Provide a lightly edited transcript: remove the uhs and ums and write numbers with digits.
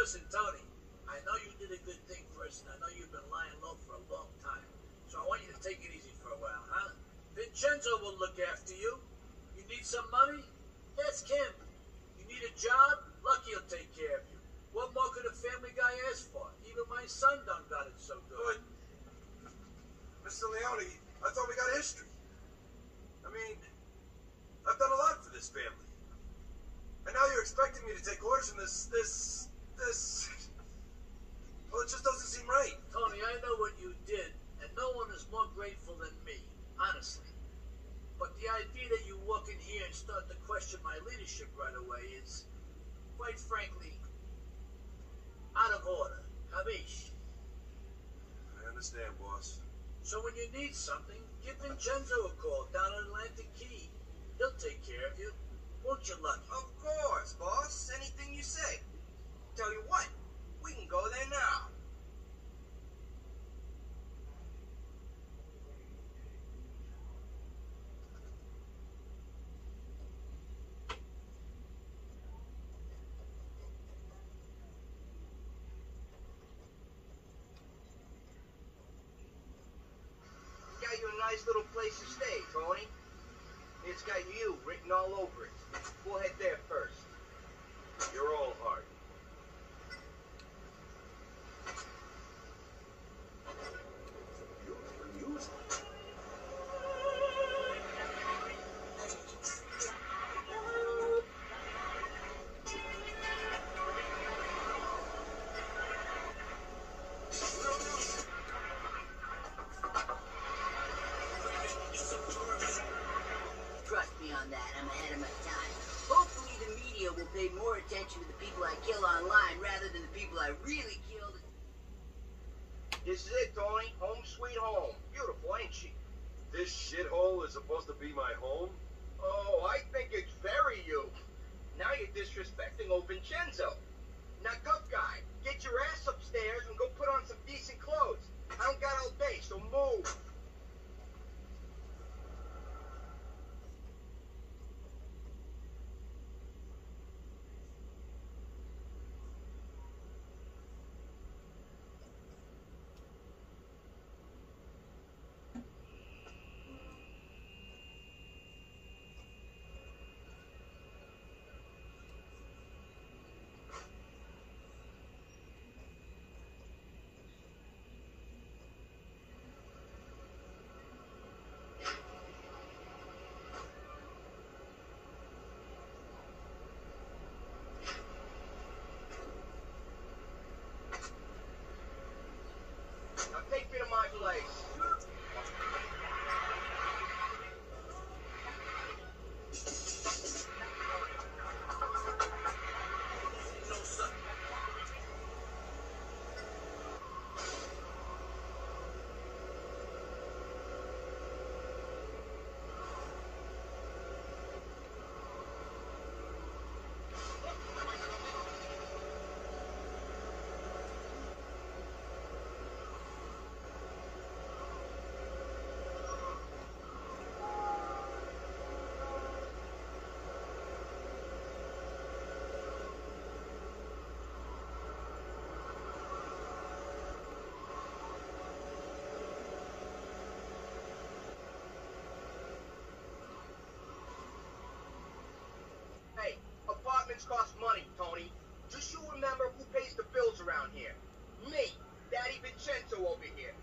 Listen, Tony, I know you did a good thing for us, and I know you've been lying low for a long time. So I want you to take it easy for a while, huh? Vincenzo will look after you. You need some money? Ask him. You need a job? Lucky he'll take care of you. What more could a family guy ask for? Even my son done got it so good. But, Mr. Leone, I thought we got history. I mean, I've done a lot for this family. And now you're expecting me to take orders from this... Well, it just doesn't seem right. Tony, I know what you did, and no one is more grateful than me, honestly. But the idea that you walk in here and start to question my leadership right away is, quite frankly, out of order. Capiche? I understand, boss. So when you need something, give Vincenzo a call down at Atlantic Key. He'll take care of you. Won't you, Lucky? Of course, boss. Anything you say. Tell you what, we can go there now. Got you a nice little place to stay, Tony. It's got you written all over it. We'll head there first. You're all heart. Beautiful music. Trust me on that, I'm ahead of my time. Hopefully the media will pay more attention to the people I kill online rather than the people I really killed. This is it, Tony. Home sweet home. Beautiful, ain't she? This shithole is supposed to be my home? Oh, I think it's very you. Now you're disrespecting old Vincenzo. Now, good guy, get your ass upstairs and go put on some decent clothes. I don't got all day, so move. Now take me to my place. No, son. Hey, apartments cost money, Tony. Just you remember who pays the bills around here. Me, Daddy Vincenzo over here.